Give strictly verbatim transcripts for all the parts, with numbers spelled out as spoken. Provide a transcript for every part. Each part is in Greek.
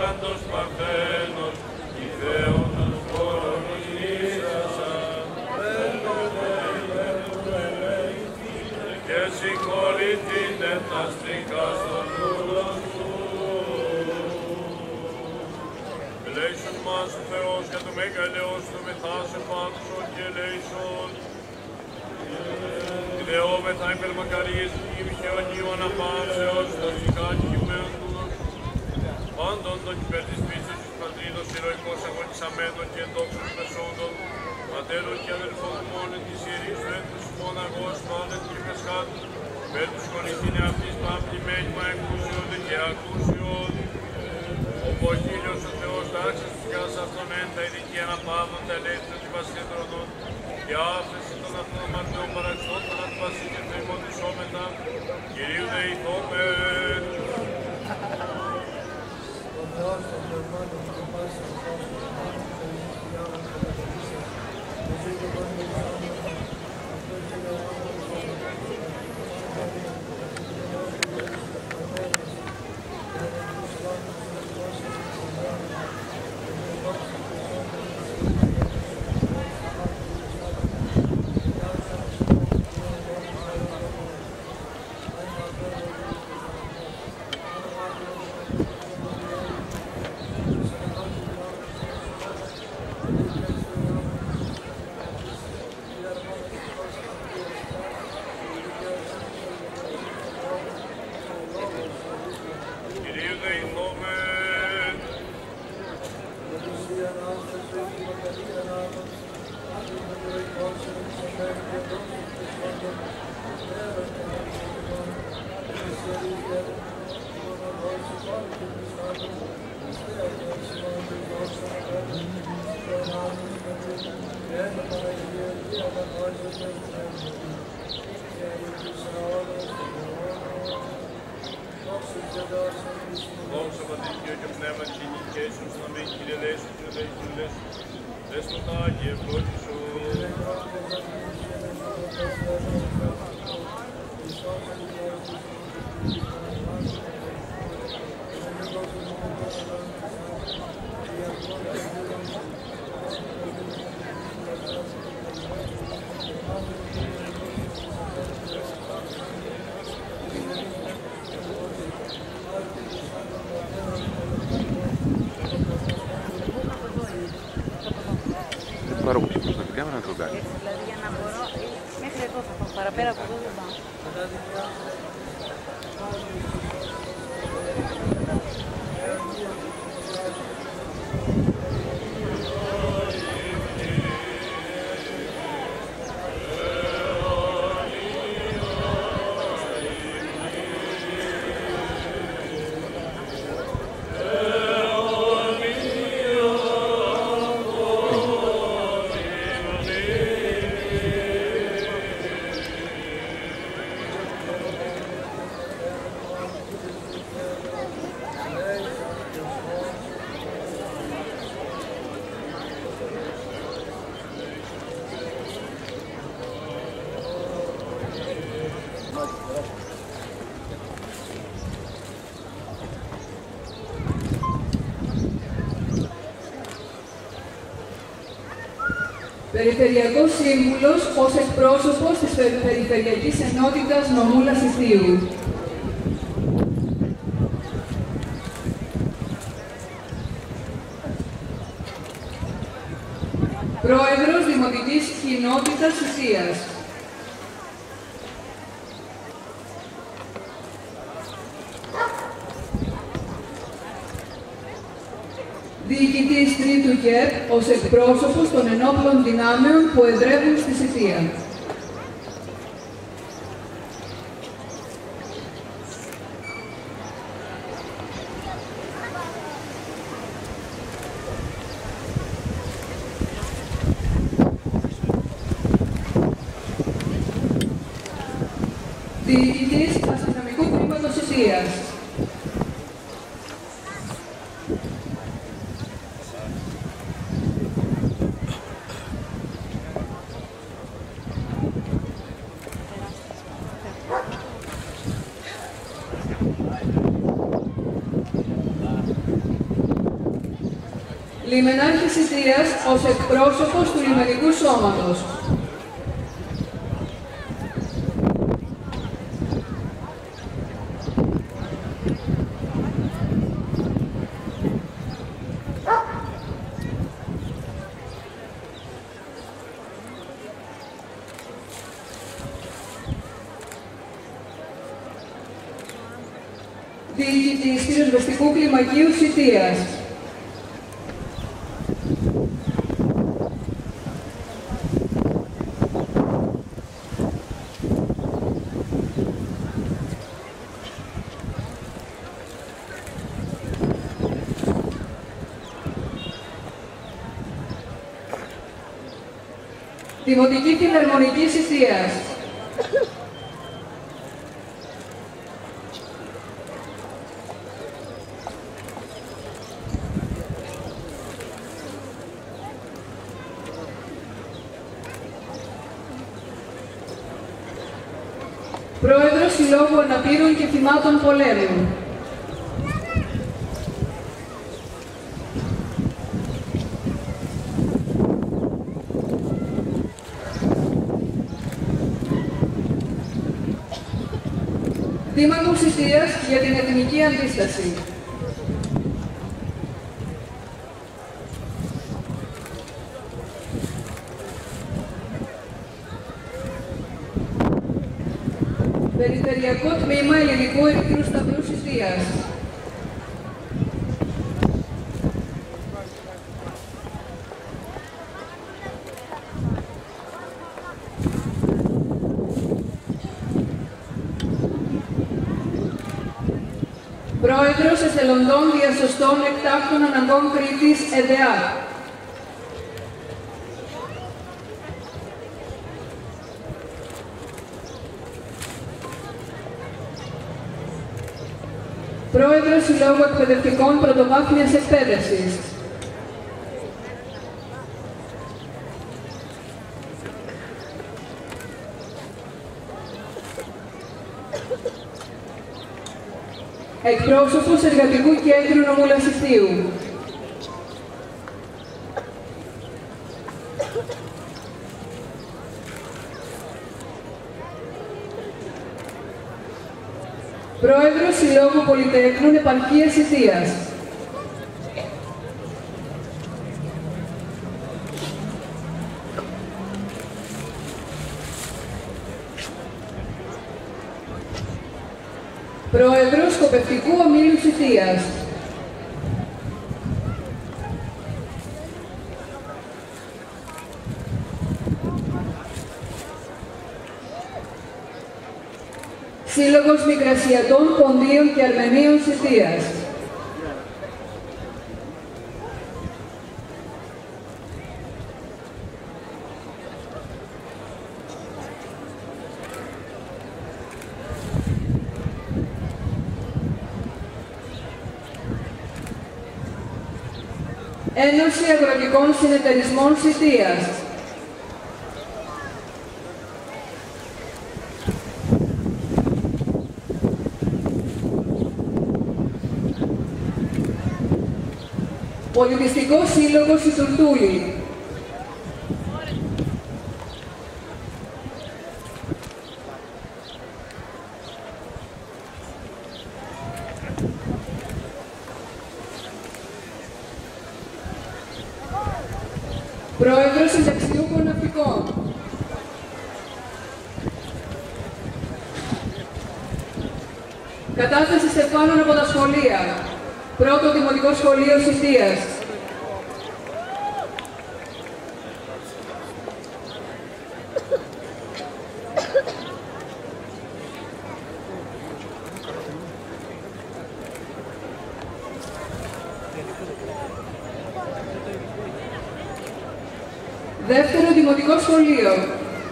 άλαντος παρθένος, η Θεόντος κορονίσασαν, και συγχωρηθείτε τα στρικά στον ουρανό σου. Ελέησον μας ο Θεός για το μεγαλειός του μεθάσε πάντων και ελέησον. Ιδεόμεθα υπερμακαρίες και Αγίου Αναπαύσεως, τα ψυχά κειμένους, πάντων των υπέρ της πίστης της πατρίδος, ηρωικός αγωνισαμένων και εντόξων πεσόντων, πατέρων και αδελφών μόνοι της Ιερής του έτους μοναγός, πάλεν και πεσχάτων, υπέρ τους χωριστήν αυτής παμπλημένη μα εκούσιον και ακούσιον. Ο Ποχήλιος ο Θεός τάξης της γης αυτών εν τα ειδική αναπαύων τα ελεύθερα των βασιλετρονών, και άφεση των αυτονομαρτιών παραξών των αντιβασίλων και θρήμων της όμετα, Κυρίου δεηθόμεν. Ο Θεός των Γερμάνων και πάση των Πάσχων των Πάσχων των Ιησιάνων και των Πατήσεων, και ζήτω των Ιησιάνων, αυτός και ο Θεός των Δόξα Πατρί και Πνεύμα και νικήσουν να μην κυριλέσουν και δεϊκούλες, δέσποτα και ευλόγησον. Πάρω που σήκω στην κάμερα να το κάνει. Έτσι, δηλαδή για να μπορώ, μέχρι εδώ θα πάω, παραπέρα από εδώ δεν πάω. Περιφερειακός Σύμβουλος ως εκπρόσωπος της Περιφερειακής Ενότητας Νομούλας Ιστίου. Πρόεδρος Δημοτικής Κοινότητας Ισίας. Διοικητής Τρίτου ΚΕΠ ως εκπρόσωπος των ενόπλων δυνάμεων που εδρεύουν στη Σιθία. Διοικητής Αστυνομικού Τμήματος Ισίας. Λιμενάρχης Ιτίας ως εκπρόσωπος του Λιμενικού Σώματος. Διοικητής Πυροσβεστικού Κλιμακίου Σιτίας. Δημοτική Φιλαρμονική Σιτίας. Πρόεδρος Συλλόγου Αναπήρων και Θυμάτων Πολέμου. Δήμαρχος Σιτίας για την Εθνική Αντίσταση. Περιφερειακό Τμήμα Ελληνικού Ερυθρού Σταυρού Σιτίας. Πρόεδρος Εθελοντών Διασωστών Εκτάκτων Αναγκών Κρήτης ΕΔΕΑ. Πρόεδρος Συλλόγου Εκπαιδευτικών Πρωτοβάθμιας Εκπαίδευσης. Εκπρόσωπος Εργατικού Κέντρου Νομουλασιστείου. Πρόεδρος Συλλόγου Πολυτεχνών Επαρχίας Σιτίας. Πρόεδρος Σκοπευτικού Ομίλου Σιτίας. Σύλλογος Μικρασιατών Ποντίων και Αρμενίων Σιτίας. Ένωση Αγροτικών Συνεταιρισμών Σιτίας. Πολιτιστικός Σύλλογος η Τουρτούλη. Πρόεδρος Συνταξιούχων Ναυτικών. Κατάσταση στεφάνων από τα σχολεία. Πρώτο Δημοτικό Σχολείο Σιτίας. Δεύτερο Δημοτικό Σχολείο.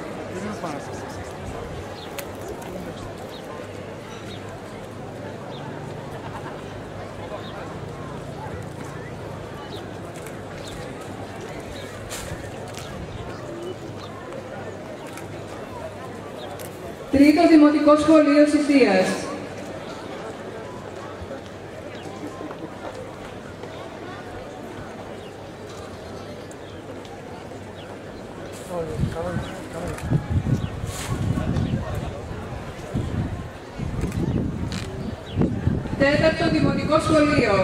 Τρίτο Δημοτικό Σχολείο Σιτίας. Τέταρτο Δημοτικό Σχολείο.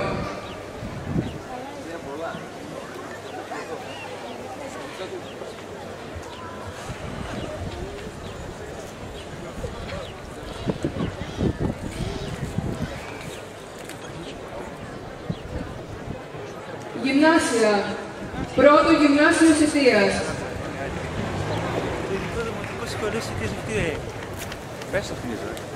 Γυμνάσια. Πρώτο Γυμνάσιο Σιτίας. Δημοτικό Σχολείο Σιτίας Βικτήρια. Πες αυτήν η ζωή.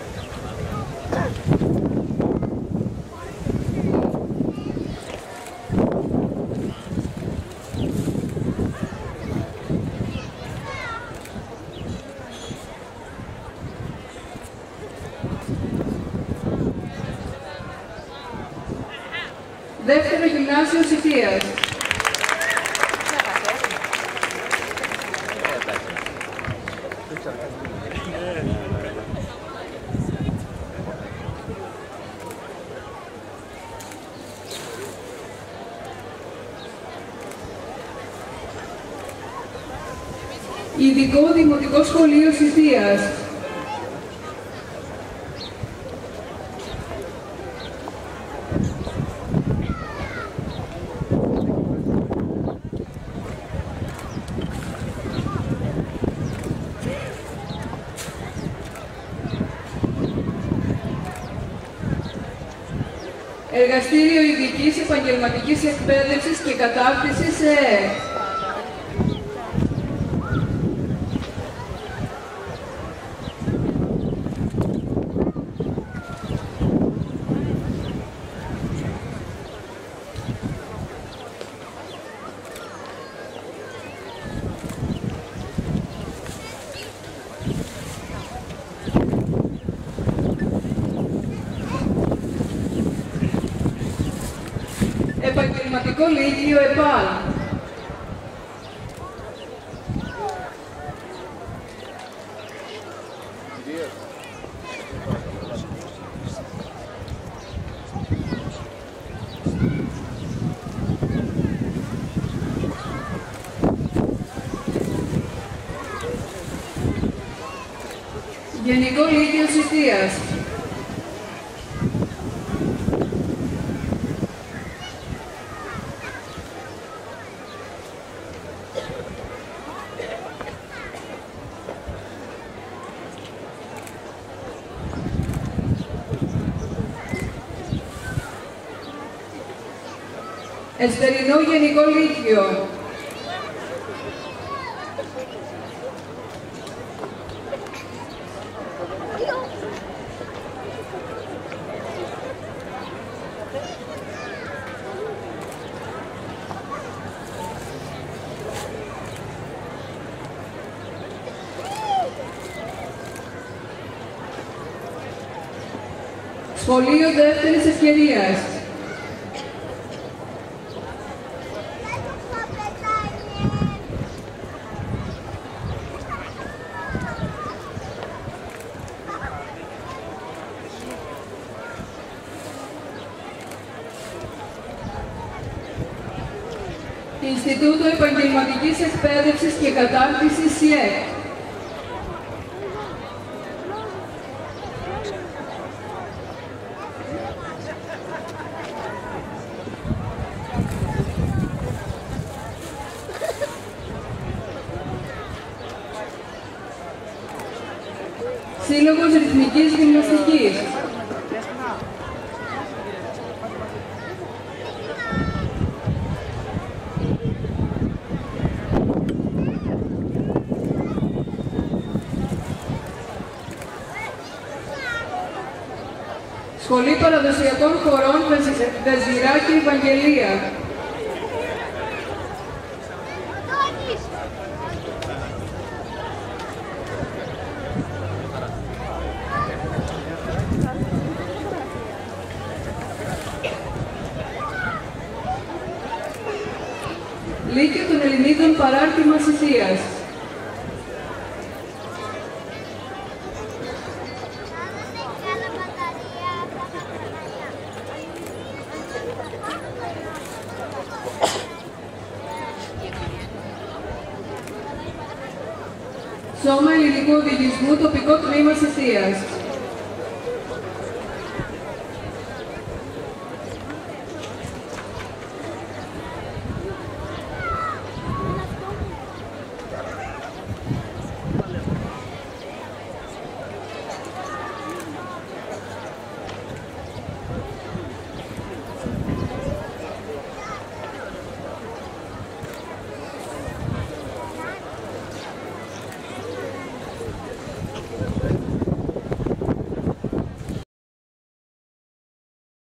Δεύτερο Γυμνάσιο Σιτίας. Ειδικό Δημοτικό Σχολείο Σιτίας. Εργαστήριο Ειδικής Επαγγελματικής Εκπαίδευσης και Κατάρτισης ΕΕ. Επαγγελματικό Λύκειο ΕΠΑΛ. Γενικό Λύκειο Σιτίας. Εστερινό Γενικό Λύκειο. Σχολείο Δεύτερης Ευκαιρίας. Ινστιτούτο Επαγγελματικής Εκπαίδευσης και Κατάρτισης ΣΙΕΚ. Σύλλογος Ρυθμικής Γυμναστικής. Σχολή Παραδοσιακών Χωρών Βεζιράκη Ευαγγελία. Λύκειο των Ελληνίδων Παράρτημα Σιτίας. Σώμα Ελληνικού Οδηγισμού, τοπικό τμήμα Συσίας.